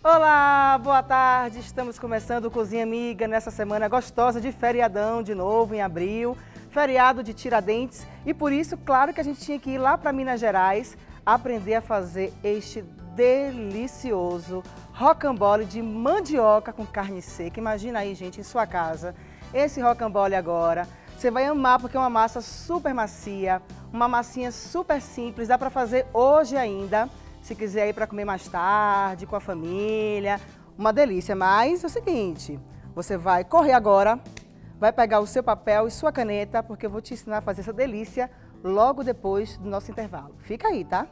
Olá, boa tarde. Estamos começando o Cozinha Amiga nessa semana gostosa de feriadão de novo em abril, feriado de Tiradentes, e por isso, claro que a gente tinha que ir lá para Minas Gerais aprender a fazer este delicioso rocambole de mandioca com carne seca. Imagina aí, gente, em sua casa, esse rocambole agora. Você vai amar porque é uma massa super macia, uma massinha super simples, dá para fazer hoje ainda. Se quiser ir para comer mais tarde, com a família, uma delícia. Mas é o seguinte, você vai correr agora, vai pegar o seu papel e sua caneta, porque eu vou te ensinar a fazer essa delícia logo depois do nosso intervalo. Fica aí, tá?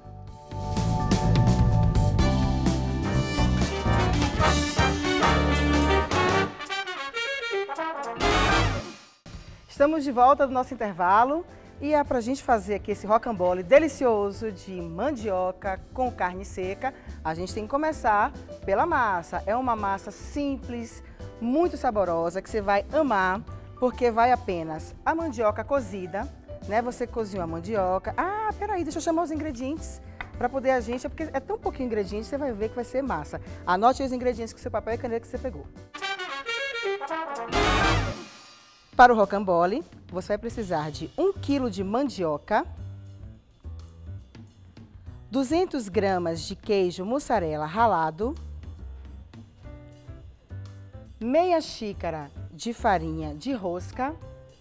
Estamos de volta do nosso intervalo. E é para a gente fazer aqui esse rocambole delicioso de mandioca com carne seca, a gente tem que começar pela massa. É uma massa simples, muito saborosa, que você vai amar, porque vai apenas a mandioca cozida, né? Você cozinhou a mandioca. Ah, peraí, deixa eu chamar os ingredientes para poder a gente, porque é tão pouquinho ingrediente, você vai ver que vai ser massa. Anote os ingredientes com seu papel e caneta que você pegou. Para o rocambole, você vai precisar de 1 kg de mandioca, 200 gramas de queijo mussarela ralado, meia xícara de farinha de rosca,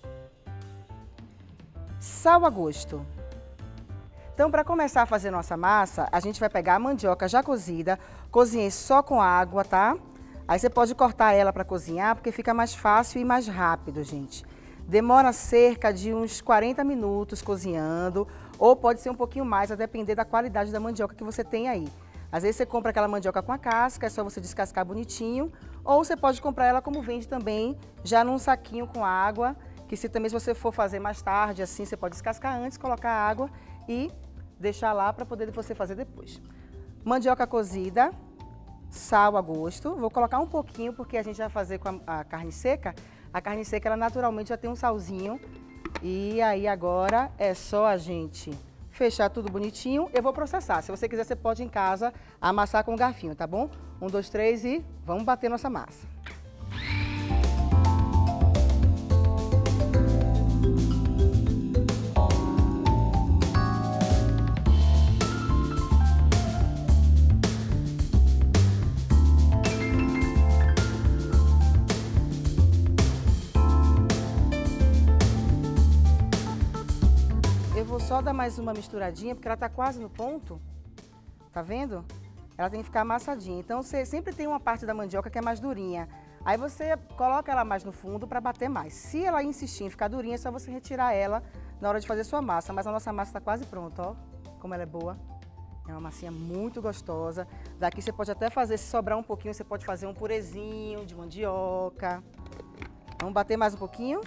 sal a gosto. Então, para começar a fazer nossa massa, a gente vai pegar a mandioca já cozida, cozinhei só com água, tá? Aí você pode cortar ela para cozinhar, porque fica mais fácil e mais rápido, gente. Demora cerca de uns 40 minutos cozinhando, ou pode ser um pouquinho mais, a depender da qualidade da mandioca que você tem aí. Às vezes você compra aquela mandioca com a casca, é só você descascar bonitinho, ou você pode comprar ela como vende também, já num saquinho com água, que se você for fazer mais tarde, assim, você pode descascar antes, colocar água e deixar lá para poder você fazer depois. Mandioca cozida. Sal a gosto, vou colocar um pouquinho porque a gente vai fazer com a carne seca. A carne seca, ela naturalmente já tem um salzinho. E aí agora é só a gente fechar tudo bonitinho. Eu vou processar, se você quiser você pode em casa amassar com um garfinho, tá bom? 1, 2, 3 e vamos bater nossa massa. Vou só dar mais uma misturadinha, porque ela tá quase no ponto, tá vendo? Ela tem que ficar amassadinha. Então, você sempre tem uma parte da mandioca que é mais durinha. Aí você coloca ela mais no fundo para bater mais. Se ela insistir em ficar durinha, é só você retirar ela na hora de fazer sua massa. Mas a nossa massa tá quase pronta, ó, como ela é boa. É uma massinha muito gostosa. Daqui você pode até fazer, se sobrar um pouquinho, você pode fazer um purezinho de mandioca. Vamos bater mais um pouquinho?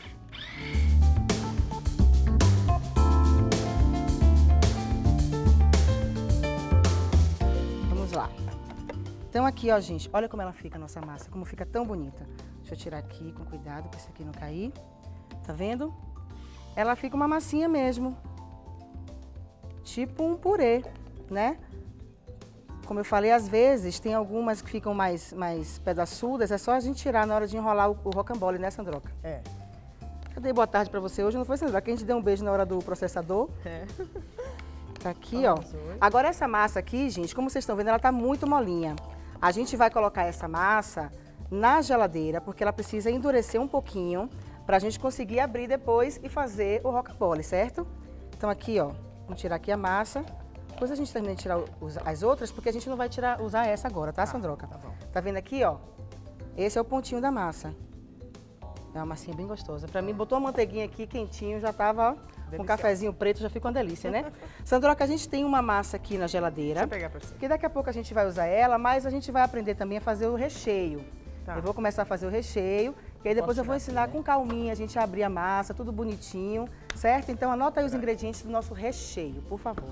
Lá. Então aqui, ó, gente, olha como ela fica a nossa massa, como fica tão bonita. Deixa eu tirar aqui com cuidado para isso aqui não cair. Tá vendo? Ela fica uma massinha mesmo. Tipo um purê, né? Como eu falei, às vezes tem algumas que ficam mais pedaçudas, é só a gente tirar na hora de enrolar o rocambole, né, Sandroca? É. Eu dei boa tarde para você hoje, não foi, Sandroca? Que a gente deu um beijo na hora do processador. É. Tá aqui, ó. Agora essa massa aqui, gente, como vocês estão vendo, ela tá muito molinha. A gente vai colocar essa massa na geladeira, porque ela precisa endurecer um pouquinho, pra gente conseguir abrir depois e fazer o rocambole, certo? Então aqui, ó, vamos tirar aqui a massa. Depois a gente termina de tirar as outras, porque a gente não vai usar essa agora, tá, Sandroca? Tá bom. Tá vendo aqui, ó? Esse é o pontinho da massa. É uma massinha bem gostosa. Pra mim, botou uma manteiguinha aqui quentinho, já tava, ó. Com um cafezinho preto já fica uma delícia, né? Sandroca, a gente tem uma massa aqui na geladeira. Deixa eu pegar pra você. Que daqui a pouco a gente vai usar ela, mas a gente vai aprender também a fazer o recheio. Tá. Eu vou começar a fazer o recheio, que aí depois eu vou ensinar aqui, né? Com calminha a gente abrir a massa, tudo bonitinho, certo? Então anota aí os ingredientes do nosso recheio, por favor.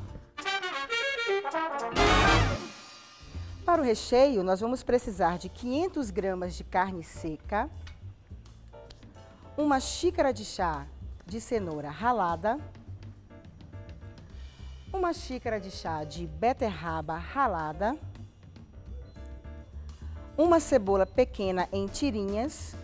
Para o recheio, nós vamos precisar de 500 gramas de carne seca, 1 xícara de chá de cenoura ralada, 1 xícara de chá de beterraba ralada, uma cebola pequena em tirinhas,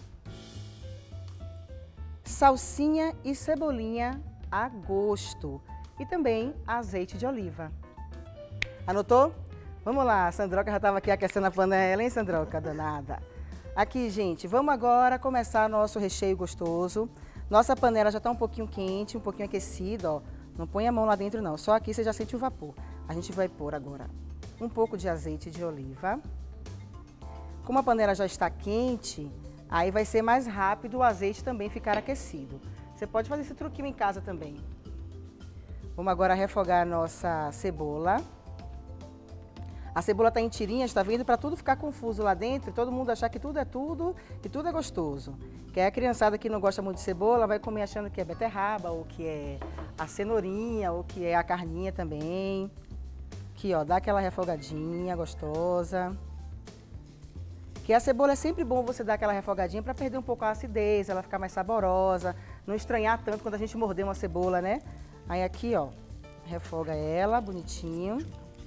salsinha e cebolinha a gosto e também azeite de oliva. Anotou? Vamos lá, a Sandroca já estava aqui aquecendo a panela, hein, Sandroca? Danada. Aqui, gente, vamos agora começar nosso recheio gostoso. Nossa panela já está um pouquinho quente, um pouquinho aquecida, ó. Não põe a mão lá dentro não, só aqui você já sente o vapor. A gente vai pôr agora um pouco de azeite de oliva. Como a panela já está quente, aí vai ser mais rápido o azeite também ficar aquecido. Você pode fazer esse truquinho em casa também. Vamos agora refogar a nossa cebola. A cebola está em tirinhas, está vendo? Para tudo ficar confuso lá dentro, todo mundo achar que tudo e tudo é gostoso. Que a criançada que não gosta muito de cebola vai comer achando que é beterraba, ou que é a cenourinha, ou que é a carninha também. Aqui, ó, dá aquela refogadinha gostosa. Que a cebola é sempre bom você dar aquela refogadinha para perder um pouco a acidez, ela ficar mais saborosa, não estranhar tanto quando a gente morder uma cebola, né? Aí aqui, ó, refoga ela bonitinho.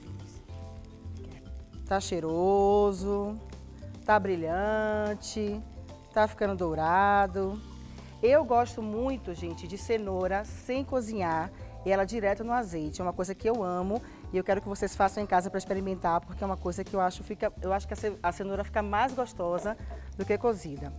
Tá cheiroso, tá brilhante, tá ficando dourado. Eu gosto muito, gente, de cenoura sem cozinhar e ela direto no azeite. É uma coisa que eu amo e eu quero que vocês façam em casa para experimentar, porque é uma coisa que eu acho que a cenoura fica mais gostosa do que cozida.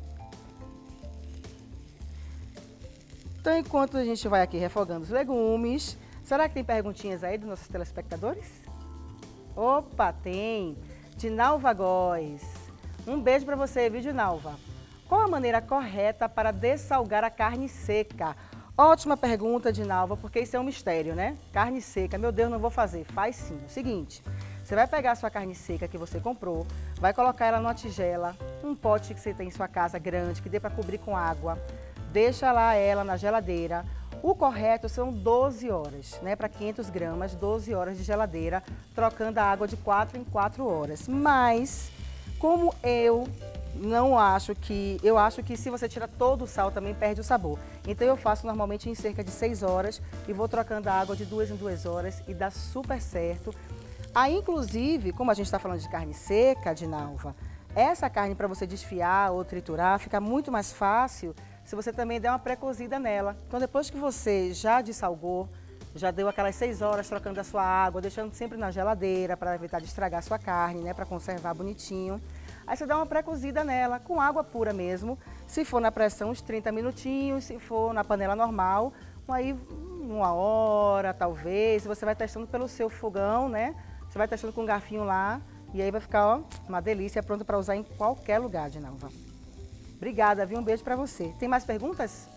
Então, enquanto a gente vai aqui refogando os legumes, será que tem perguntinhas aí dos nossos telespectadores? Opa, tem! Dinalva Góes. Um beijo para você, viu, Dinalva? Qual a maneira correta para dessalgar a carne seca? Ótima pergunta, Dinalva, porque isso é um mistério, né? Carne seca, meu Deus, não vou fazer. Faz sim. O seguinte, você vai pegar a sua carne seca que você comprou, vai colocar ela numa tigela, um pote que você tem em sua casa grande, que dê para cobrir com água, deixa lá ela na geladeira. O correto são 12 horas, né? Para 500 gramas, 12 horas de geladeira, trocando a água de 4 em 4 horas. Mas, como eu acho que se você tira todo o sal também perde o sabor. Então eu faço normalmente em cerca de 6 horas e vou trocando a água de 2 em 2 horas e dá super certo. Aí, inclusive, como a gente está falando de carne seca, Dinalva, essa carne para você desfiar ou triturar fica muito mais fácil se você também der uma pré-cozida nela. Então, depois que você já dessalgou, já deu aquelas 6 horas trocando a sua água, deixando sempre na geladeira para evitar de estragar a sua carne, né, para conservar bonitinho. Aí você dá uma pré-cozida nela, com água pura mesmo. Se for na pressão, uns 30 minutinhos. Se for na panela normal, aí 1 hora, talvez. Você vai testando pelo seu fogão, né? Você vai testando com um garfinho lá. E aí vai ficar, ó, uma delícia, pronto para usar em qualquer lugar, Dinalva. Obrigada, viu? Um beijo para você. Tem mais perguntas?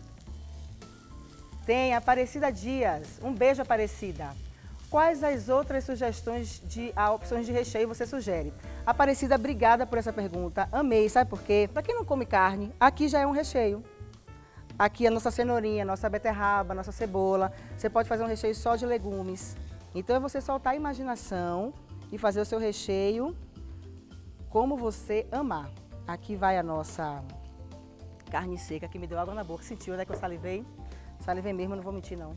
Tem, Aparecida Dias. Um beijo, Aparecida. Quais as outras sugestões opções de recheio você sugere? Aparecida, obrigada por essa pergunta. Amei, sabe por quê? Para quem não come carne, aqui já é um recheio. Aqui a nossa cenourinha, nossa beterraba, nossa cebola. Você pode fazer um recheio só de legumes. Então é você soltar a imaginação e fazer o seu recheio como você amar. Aqui vai a nossa carne seca, que me deu água na boca. Sentiu, né, que eu salivei? Salivei mesmo, não vou mentir, não.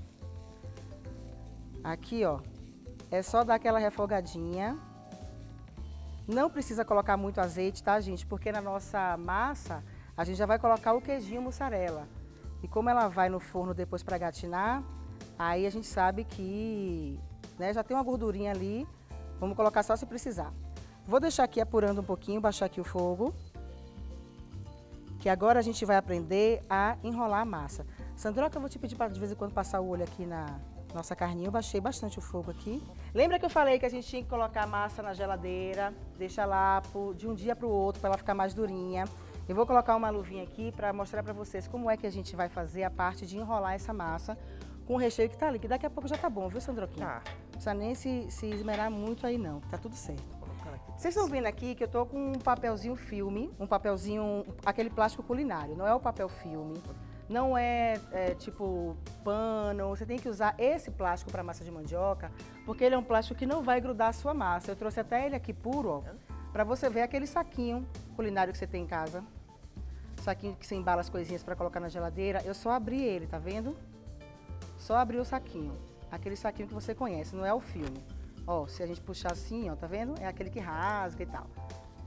Aqui, ó, é só dar aquela refogadinha. Não precisa colocar muito azeite, tá, gente? Porque na nossa massa, a gente já vai colocar o queijinho mussarela. E como ela vai no forno depois para gratinar, aí a gente sabe que, né, já tem uma gordurinha ali. Vamos colocar só se precisar. Vou deixar aqui apurando um pouquinho, baixar aqui o fogo. Que agora a gente vai aprender a enrolar a massa. Sandroca, eu vou te pedir para de vez em quando passar o olho aqui na nossa carninha. Eu baixei bastante o fogo aqui. Lembra que eu falei que a gente tinha que colocar a massa na geladeira, deixar lá de um dia para o outro para ela ficar mais durinha. Eu vou colocar uma luvinha aqui para mostrar para vocês como é que a gente vai fazer a parte de enrolar essa massa com o recheio que tá ali, que daqui a pouco já tá bom, viu, Sandroquinha? Tá. Não precisa nem se esmerar muito aí não, tá tudo certo. Vocês estão vendo aqui que eu tô com um papelzinho filme, um papelzinho, aquele plástico culinário, não é o papel filme, não é, tipo pano, você tem que usar esse plástico para massa de mandioca, porque ele é um plástico que não vai grudar a sua massa. Eu trouxe até ele aqui puro, ó, para você ver aquele saquinho culinário que você tem em casa. Saquinho que você embala as coisinhas para colocar na geladeira. Eu só abri ele, tá vendo? Só abri o saquinho, aquele saquinho que você conhece, não é o filme. Ó, se a gente puxar assim, ó, tá vendo? É aquele que rasga e tal.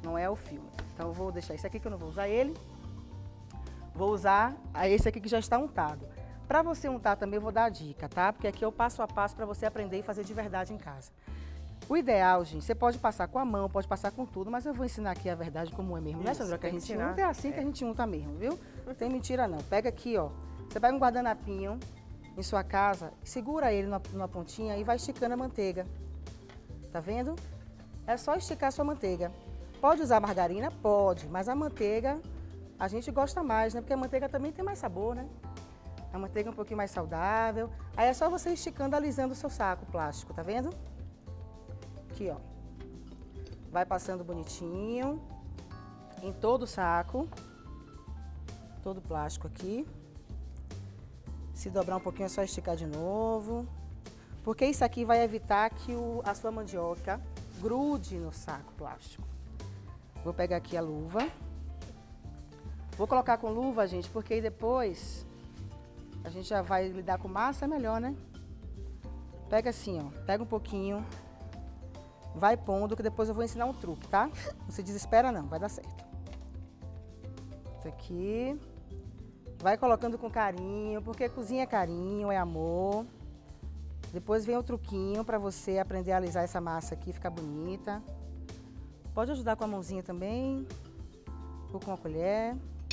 não é o filme. Então eu vou deixar esse aqui que eu não vou usar ele. Vou usar esse aqui que já está untado. Para você untar também eu vou dar a dica, tá? Porque aqui é o passo a passo para você aprender e fazer de verdade em casa. O ideal, gente, você pode passar com a mão, pode passar com tudo, mas eu vou ensinar aqui a verdade como é mesmo, né, Sandra? Que a gente unta, é assim que a gente unta mesmo, viu? Não tem mentira não. Pega aqui, ó. Você pega um guardanapinho em sua casa, segura ele numa pontinha e vai esticando a manteiga. Tá vendo? É só esticar a sua manteiga. Pode usar margarina? Pode, mas a manteiga a gente gosta mais, né? Porque a manteiga também tem mais sabor, né? A manteiga é um pouquinho mais saudável. Aí é só você esticando, alisando o seu saco plástico, tá vendo? Aqui, ó. Vai passando bonitinho em todo o saco. Todo o plástico aqui. Se dobrar um pouquinho é só esticar de novo. Porque isso aqui vai evitar que a sua mandioca grude no saco plástico. Vou pegar aqui a luva. Vou colocar com luva, gente, porque aí depois a gente já vai lidar com massa, é melhor, né? Pega assim, ó. Pega um pouquinho. Vai pondo, que depois eu vou ensinar um truque, tá? Não se desespera não, vai dar certo. Isso aqui. Vai colocando com carinho, porque cozinha é carinho, é amor. Depois vem o truquinho para você aprender a alisar essa massa aqui, ficar bonita. Pode ajudar com a mãozinha também, ou com a colher.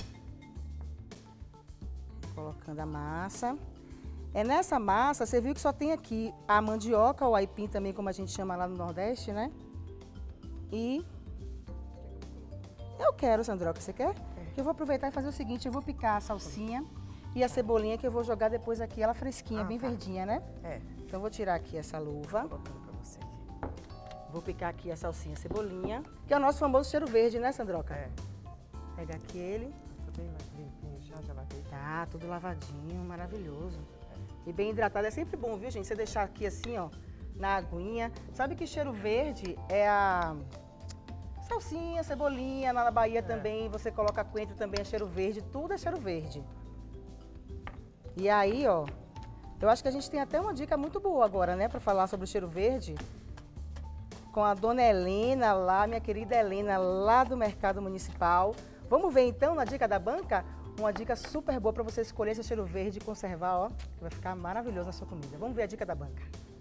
Colocando a massa. É nessa massa, você viu que só tem aqui a mandioca, ou aipim também, como a gente chama lá no Nordeste, né? E eu quero, Sandroca, você quer? Eu vou aproveitar e fazer o seguinte, eu vou picar a salsinha e a cebolinha que eu vou jogar depois aqui, ela fresquinha, bem verdinha, né? É. Então eu vou tirar aqui essa luva. Colocando pra você aqui. Vou picar aqui a salsinha, a cebolinha, que é o nosso famoso cheiro verde, né, Sandroca? É. Pega aqui ele. Tá bem limpinho já lavei. Tá, tudo lavadinho, maravilhoso. E bem hidratado, é sempre bom, viu, gente? Você deixar aqui assim, ó, na aguinha. Sabe que cheiro verde é a salsinha, cebolinha, na Bahia também, você coloca coentro também, é cheiro verde, tudo é cheiro verde. E aí, ó, eu acho que a gente tem até uma dica muito boa agora, né, pra falar sobre o cheiro verde. Com a dona Helena lá, minha querida Helena, lá do Mercado Municipal. Vamos ver então na dica da banca? Uma dica super boa para você escolher esse cheiro verde e conservar, ó, que vai ficar maravilhoso na sua comida. Vamos ver a dica da banca.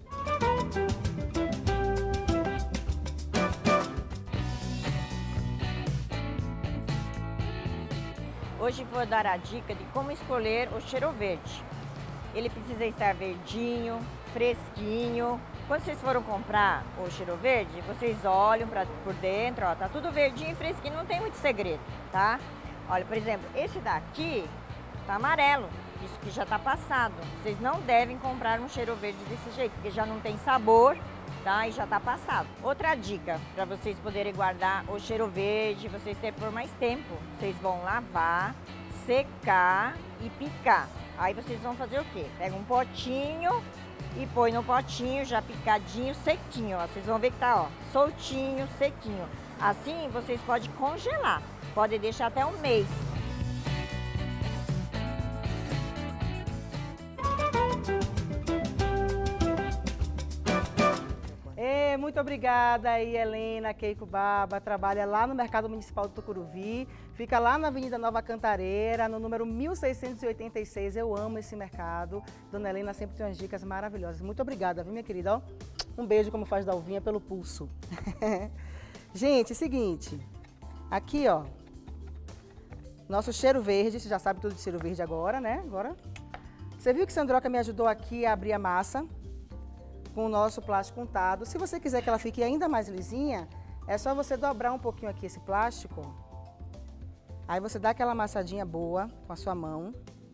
Hoje vou dar a dica de como escolher o cheiro verde. Ele precisa estar verdinho, fresquinho. Quando vocês foram comprar o cheiro verde, vocês olham por dentro, ó, tá tudo verdinho e fresquinho, não tem muito segredo, tá? Olha, por exemplo, esse daqui tá amarelo, isso que já tá passado. Vocês não devem comprar um cheiro verde desse jeito, porque já não tem sabor, tá? E já tá passado. Outra dica, para vocês poderem guardar o cheiro verde, vocês terem por mais tempo, vocês vão lavar, secar e picar. Aí vocês vão fazer o quê? Pega um potinho e põe no potinho já picadinho, sequinho, ó. Vocês vão ver que tá, ó, soltinho, sequinho. Assim vocês podem congelar, podem deixar até um mês. Muito obrigada aí, Helena Keiko Baba, trabalha lá no Mercado Municipal do Tucuruvi, fica lá na Avenida Nova Cantareira, no número 1686, eu amo esse mercado, Dona Helena sempre tem umas dicas maravilhosas, muito obrigada, viu, minha querida, ó, um beijo como faz da Alvinha pelo pulso. Gente, seguinte, aqui, ó, nosso cheiro verde, você já sabe tudo de cheiro verde agora, né, você viu que Sandroca me ajudou aqui a abrir a massa, com o nosso plástico untado. Se você quiser que ela fique ainda mais lisinha, é só você dobrar um pouquinho aqui esse plástico. Aí você dá aquela amassadinha boa com a sua mão.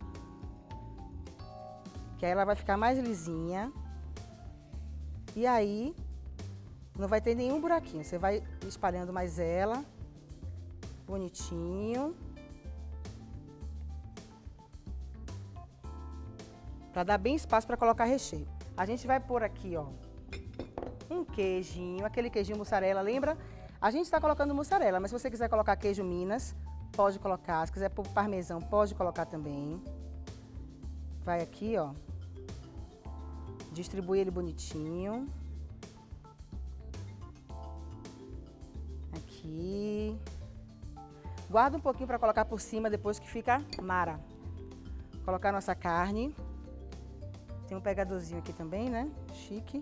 Que aí ela vai ficar mais lisinha. E aí, não vai ter nenhum buraquinho. Você vai espalhando mais ela. Bonitinho. Para dar bem espaço para colocar recheio. A gente vai pôr aqui, ó, um queijinho, aquele queijinho mussarela, lembra? A gente está colocando mussarela, mas se você quiser colocar queijo Minas, pode colocar. Se quiser pôr parmesão, pode colocar também. Vai aqui, ó, distribui ele bonitinho. Aqui. Guarda um pouquinho para colocar por cima depois que fica mara. Colocar nossa carne. Tem um pegadorzinho aqui também, né? Chique.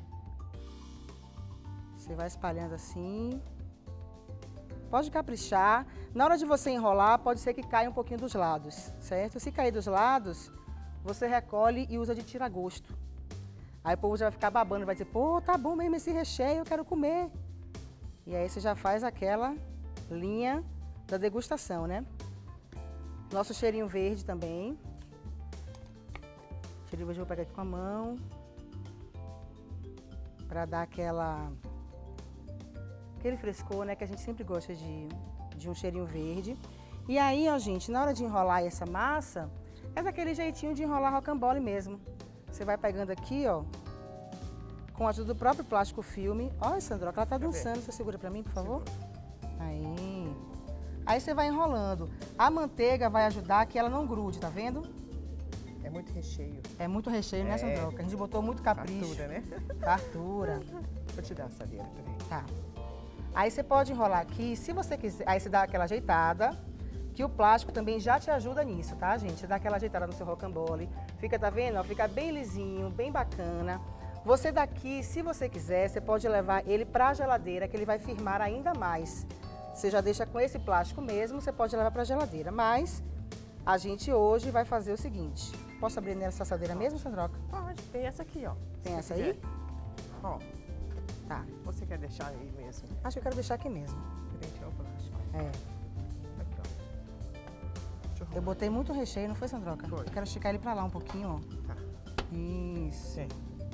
Você vai espalhando assim. Pode caprichar. Na hora de você enrolar, pode ser que caia um pouquinho dos lados, certo? Se cair dos lados, você recolhe e usa de tira-gosto. Aí o povo já vai ficar babando, vai dizer, pô, tá bom mesmo esse recheio, eu quero comer. E aí você já faz aquela linha da degustação, né? Nosso cheirinho verde também. Cheirinho verde eu vou pegar aqui com a mão. Pra dar aquele frescor, né? Que a gente sempre gosta de um cheirinho verde. E aí, ó, gente, na hora de enrolar essa massa, é daquele jeitinho de enrolar rocambole mesmo. Você vai pegando aqui, ó, com a ajuda do próprio plástico filme. Olha, Sandroca, ela tá dançando. Você segura pra mim, por favor? Aí. Aí você vai enrolando. A manteiga vai ajudar que ela não grude, tá vendo? É muito recheio. É muito recheio, né, Sandroca? A gente botou muito capricho. Fartura, né? Fartura. Vou te dar a sadeira também. Tá. Aí você pode enrolar aqui, se você quiser. Aí você dá aquela ajeitada, que o plástico também já te ajuda nisso, tá, gente? Você dá aquela ajeitada no seu rocambole. Fica, tá vendo? Ó, fica bem lisinho, bem bacana. Você daqui, se você quiser, você pode levar ele pra geladeira, que ele vai firmar ainda mais. Você já deixa com esse plástico mesmo, você pode levar pra geladeira. Mas a gente hoje vai fazer o seguinte. Posso abrir nessa assadeira mesmo, Sandroca? Pode, tem essa aqui, ó. Tem essa quiser. aí? Ó, Tá. você quer deixar aí mesmo? Acho que eu quero deixar aqui mesmo. Frente ao plástico. É. Tá pronto. Deixa Eu arrumar. botei muito recheio, não foi, Sandroca? Foi. Eu quero esticar ele pra lá um pouquinho, ó. Tá. Isso. Sim.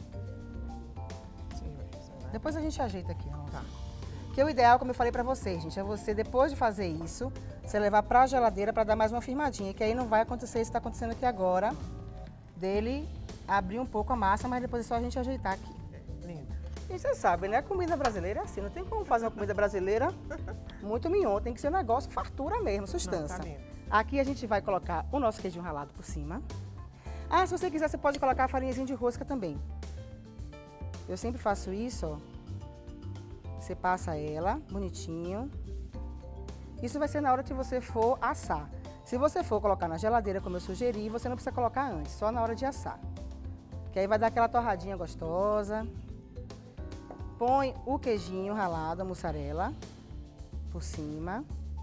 Sim mesmo, né? Depois a gente ajeita aqui, ó. Tá. Que o ideal, como eu falei pra vocês, gente, é você, depois de fazer isso, você levar pra geladeira pra dar mais uma firmadinha, que aí não vai acontecer isso que tá acontecendo aqui agora, dele abrir um pouco a massa, mas depois é só a gente ajeitar aqui. Lindo. E você sabe, né? A comida brasileira é assim, não tem como fazer uma comida brasileira muito mignon, tem que ser um negócio fartura mesmo, sustância. Não, tá lindo. Aqui a gente vai colocar o nosso queijinho ralado por cima. Ah, se você quiser, você pode colocar a farinhazinha de rosca também. Eu sempre faço isso, ó. Você passa ela, bonitinho. Isso vai ser na hora que você for assar. Se você for colocar na geladeira, como eu sugeri, você não precisa colocar antes, só na hora de assar. Que aí vai dar aquela torradinha gostosa. Põe o queijinho ralado, a mussarela, por cima.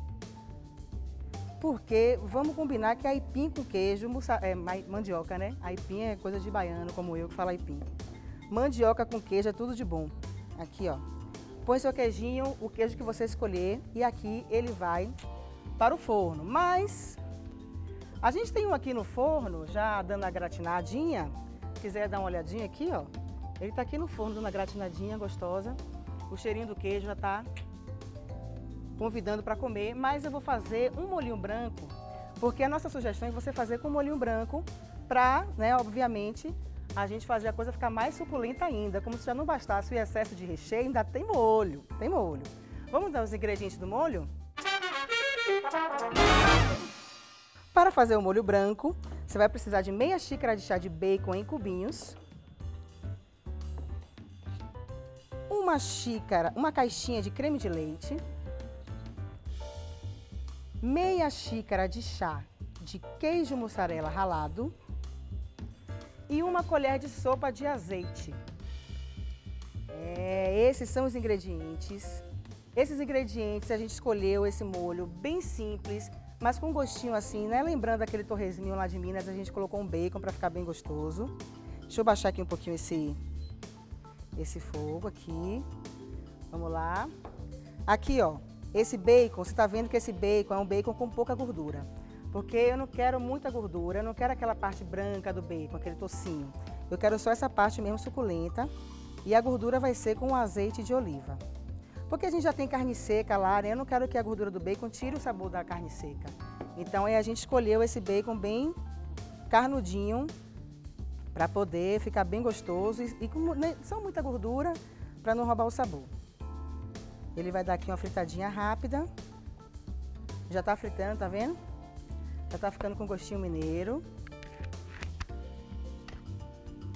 Porque vamos combinar que aipim com queijo, mandioca, né? Aipim é coisa de baiano, como eu que falo aipim. Mandioca com queijo é tudo de bom. Aqui, ó. Põe seu queijinho, o queijo que você escolher, e aqui ele vai para o forno. Mas a gente tem um aqui no forno, já dando a gratinadinha. Se quiser dar uma olhadinha aqui, ó. Ele tá aqui no forno, dando a gratinadinha gostosa. O cheirinho do queijo já tá convidando para comer. Mas eu vou fazer um molhinho branco, porque a nossa sugestão é você fazer com molhinho branco para, né, obviamente, a gente fazer a coisa ficar mais suculenta ainda. Como se já não bastasse o excesso de recheio, ainda tem molho. Tem molho. Vamos dar os ingredientes do molho? Para fazer o molho branco, você vai precisar de meia xícara de chá de bacon em cubinhos. Uma caixinha de creme de leite. Meia xícara de chá de queijo mussarela ralado. E uma colher de sopa de azeite. Esses são os ingredientes. Esses ingredientes a gente escolheu esse molho bem simples, mas com gostinho assim, né? Lembrando aquele torresminho lá de Minas, a gente colocou um bacon para ficar bem gostoso. Deixa eu baixar aqui um pouquinho esse fogo aqui. Vamos lá. Aqui, ó, esse bacon, você tá vendo que esse bacon é um bacon com pouca gordura. Porque eu não quero muita gordura, eu não quero aquela parte branca do bacon, aquele tocinho. Eu quero só essa parte mesmo suculenta. E a gordura vai ser com azeite de oliva. Porque a gente já tem carne seca lá, né? Eu não quero que a gordura do bacon tire o sabor da carne seca. Então aí a gente escolheu esse bacon bem carnudinho, para poder ficar bem gostoso e com só muita gordura, para não roubar o sabor. Ele vai dar aqui uma fritadinha rápida. Já tá fritando, tá vendo? Já tá ficando com gostinho mineiro.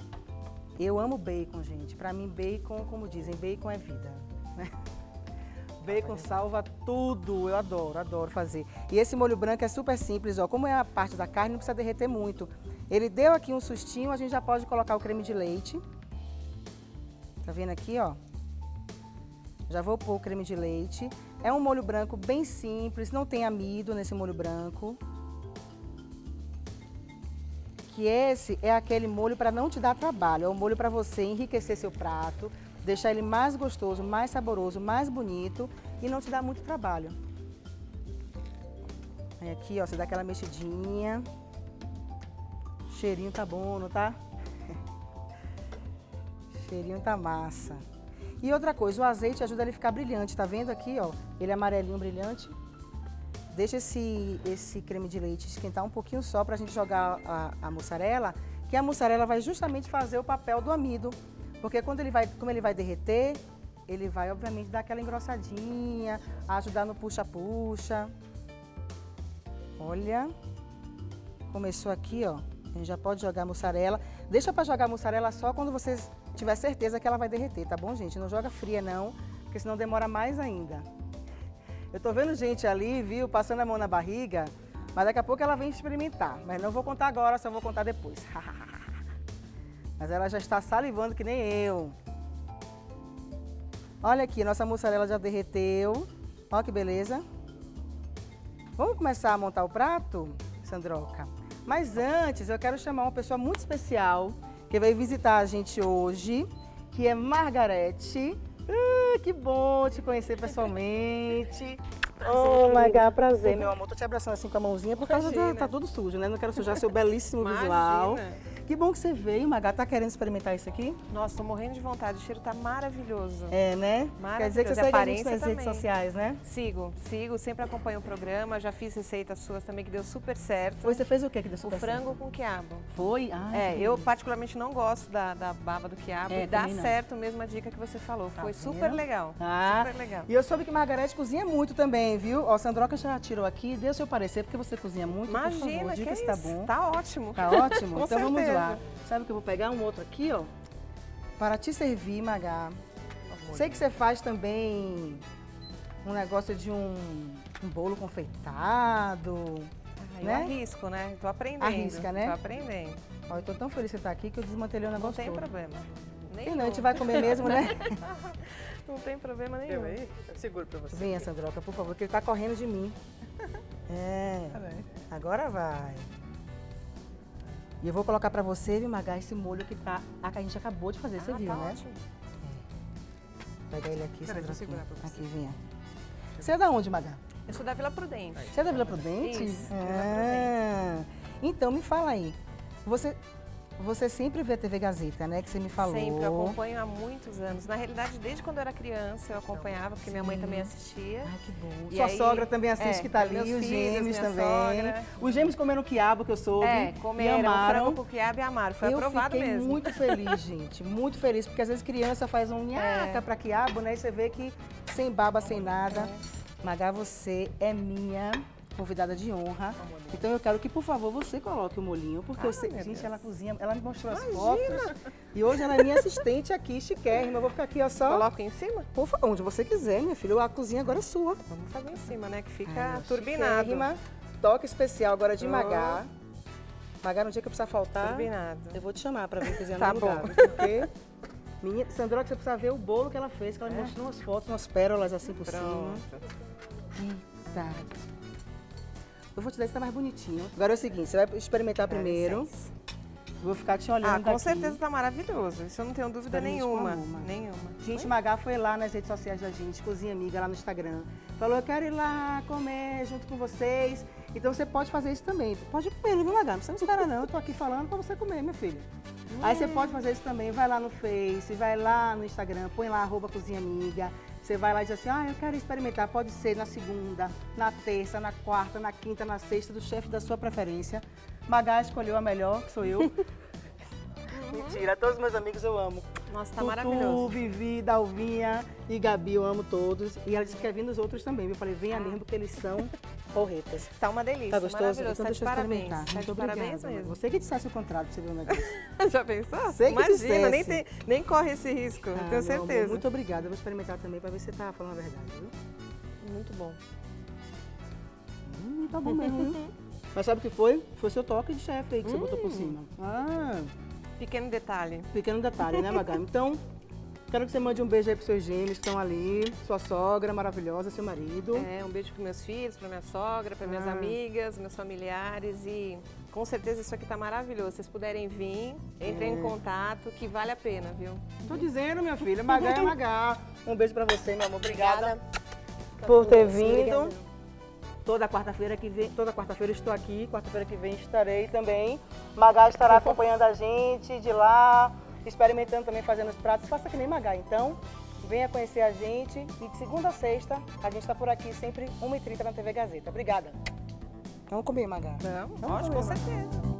Eu amo bacon, gente. Pra mim, bacon, como dizem, bacon é vida, né? Bacon salva tudo, eu adoro fazer. E esse molho branco é super simples, ó. Como é a parte da carne, não precisa derreter muito. Ele deu aqui um sustinho, a gente já pode colocar o creme de leite. Tá vendo aqui, ó? Já vou pôr o creme de leite. É um molho branco bem simples, não tem amido nesse molho branco. Que esse é aquele molho para não te dar trabalho, é um molho para você enriquecer seu prato, deixar ele mais gostoso, mais saboroso, mais bonito e não te dar muito trabalho. Aí aqui, ó, você dá aquela mexidinha. O cheirinho tá bom, não tá? O cheirinho tá massa. E outra coisa, o azeite ajuda ele a ficar brilhante, tá vendo aqui, ó? Ele é amarelinho, brilhante. Deixa esse creme de leite esquentar um pouquinho só pra gente jogar a mussarela, que a mussarela vai justamente fazer o papel do amido. Porque como ele vai derreter, ele vai obviamente dar aquela engrossadinha, ajudar no puxa-puxa. Olha, começou aqui, ó. A gente já pode jogar a mussarela. Deixa pra jogar a mussarela só quando você tiver certeza que ela vai derreter, tá bom, gente? Não joga fria não, porque senão demora mais ainda. Eu tô vendo gente ali, viu, passando a mão na barriga, mas daqui a pouco ela vem experimentar. Mas não vou contar agora, só vou contar depois. Mas ela já está salivando que nem eu. Olha aqui, nossa mussarela já derreteu. Olha que beleza. Vamos começar a montar o prato, Sandroca? Mas antes, eu quero chamar uma pessoa muito especial que vai visitar a gente hoje, que é Margarete. Que bom te conhecer pessoalmente. Oh, my God, prazer, meu amor. Tô te abraçando assim com a mãozinha por causa tá tudo sujo, né? Não quero sujar seu belíssimo visual. Que bom que você veio, Magá. Tá querendo experimentar isso aqui? Nossa, tô morrendo de vontade. O cheiro tá maravilhoso. É, né? Maravilhoso. Quer dizer que você segue a gente nas redes sociais, né? Sigo. Sempre acompanho o programa. Já fiz receitas suas também que deu super certo. Você fez o que deu super certo? O frango com quiabo. Foi? Eu particularmente não gosto da baba do quiabo. E dá certo mesmo a dica que você falou. Foi super legal. Super legal. E eu soube que Margarete cozinha muito também, viu? Ó, Sandroca já tirou aqui. Dê o seu parecer, porque você cozinha muito. Imagina, por favor, diga se tá bom. Tá ótimo. Tá ótimo? Com então certeza. Vamos lá. Sabe que eu vou pegar um outro aqui, ó, para te servir, Magá. Sei que você faz também um negócio de um bolo confeitado, né? Eu arrisco, né? Tô aprendendo. Arrisca, né? Tô aprendendo. Ó, eu tô tão feliz que você tá aqui que eu desmantelei o negócio todo. Não tem problema. E não, a gente vai comer mesmo, né? Não tem problema nenhum. Aí? Eu seguro pra você. Venha, Sandroca, por favor, que ele tá correndo de mim. É. Agora vai. E eu vou colocar pra você, viu, Magá, esse molho que tá. A que a gente acabou de fazer, você viu, né? Ótimo. Pega ele aqui, Peraí, Sandroca. vou segurar pra você. Aqui, venha. Você é da onde, Magá? Eu sou da Vila Prudente. Você é da Vila Prudente? Isso, Então, me fala aí. Você sempre vê a TV Gazeta, né? Que você me falou. Sempre, eu acompanho há muitos anos. Na realidade, desde quando eu era criança, eu acompanhava, porque minha mãe também assistia. Ai, que bom. E Sua aí, sogra também assiste, que tá ali, meus os filhos, gêmeos minha também. sogra. Os gêmeos comeram quiabo, que eu soube. Comeram e amaram. frango com quiabo e amaram. Foi aprovado Eu fiquei mesmo. muito feliz, gente. Muito feliz, porque às vezes criança faz um nhaca pra quiabo, né? E você vê que sem baba, sem nada. Magá, você é minha convidada de honra. Então eu quero que, por favor, você coloque o molhinho, porque eu sei, gente, ela cozinha, ela me mostrou as fotos. E hoje ela é minha assistente aqui, chiquérrima. Eu vou ficar aqui, ó, só. Coloca em cima? Por favor, onde você quiser, minha filha. A cozinha agora é sua. Vamos fazer em cima, né? Que fica turbinado. Chiquérrima. Toque especial agora de Magá. Magá, no dia que eu precisar faltar, Turbinado. eu vou te chamar pra vir cozinhar Tá no bom. lugar. Porque Sandroca, você precisa ver o bolo que ela fez, que ela me mostrou umas fotos, umas pérolas assim por cima. Eita. Eu vou te dar esse tá mais bonitinho. Agora é o seguinte, você vai experimentar primeiro. Vou ficar te olhando Com aqui. certeza tá maravilhoso. Isso eu não tenho dúvida nenhuma. nenhuma. Nenhuma. Gente, Magá foi lá nas redes sociais da gente, Cozinha Amiga, lá no Instagram. Falou, eu quero ir lá comer junto com vocês. Então você pode fazer isso também. Pode comer, viu, Magá? Não precisa não esperar não, eu tô aqui falando pra você comer, minha filha. Aí você pode fazer isso também, vai lá no Face, vai lá no Instagram, põe lá @Cozinha Amiga. Você vai lá e diz assim, eu quero experimentar, pode ser na segunda, na terça, na quarta, na quinta, na sexta, do chefe da sua preferência. Magá escolheu a melhor, que sou eu. Mentira, todos os meus amigos eu amo. Nossa, tá Tutu, maravilhoso. Vivi, Dalvinha e Gabi, eu amo todos. E ela disse que quer vir nos outros também. Eu falei, venha mesmo, porque eles são porretas. Tá uma delícia, Tá gostoso? maravilhoso. Então tá deixa de eu parabéns. experimentar. Tá Muito de obrigada. parabéns mesmo. Você que dissesse o contrário pra você ver o negócio. Já pensou? Sei que Imagina, dissesse. nem corre esse risco, tenho meu certeza. amor, muito obrigada. Eu vou experimentar também pra ver se você tá falando a verdade, viu? Muito bom. Tá bom mesmo. Mas sabe o que foi? Foi seu toque de chefe aí que você botou por cima. Ah, Pequeno detalhe. pequeno detalhe, né, Magá? Então, quero que você mande um beijo aí pros seus gêmeos que estão ali, sua sogra maravilhosa, seu marido. Um beijo para meus filhos, para minha sogra, para minhas amigas, meus familiares e com certeza isso aqui tá maravilhoso. Se vocês puderem vir, entrem em contato que vale a pena, viu? Tô dizendo, minha filha, Magá é Magá. Um beijo pra você, meu amor. Obrigada por ter vindo. Obrigada. Toda quarta-feira eu estou aqui, quarta-feira que vem estarei também. Magá estará acompanhando a gente de lá, experimentando também, fazendo os pratos. Faça que nem Magá, então venha conhecer a gente e de segunda a sexta a gente está por aqui sempre 1h30 na TV Gazeta. Obrigada. Vamos comer, Magá. Vamos, com certeza.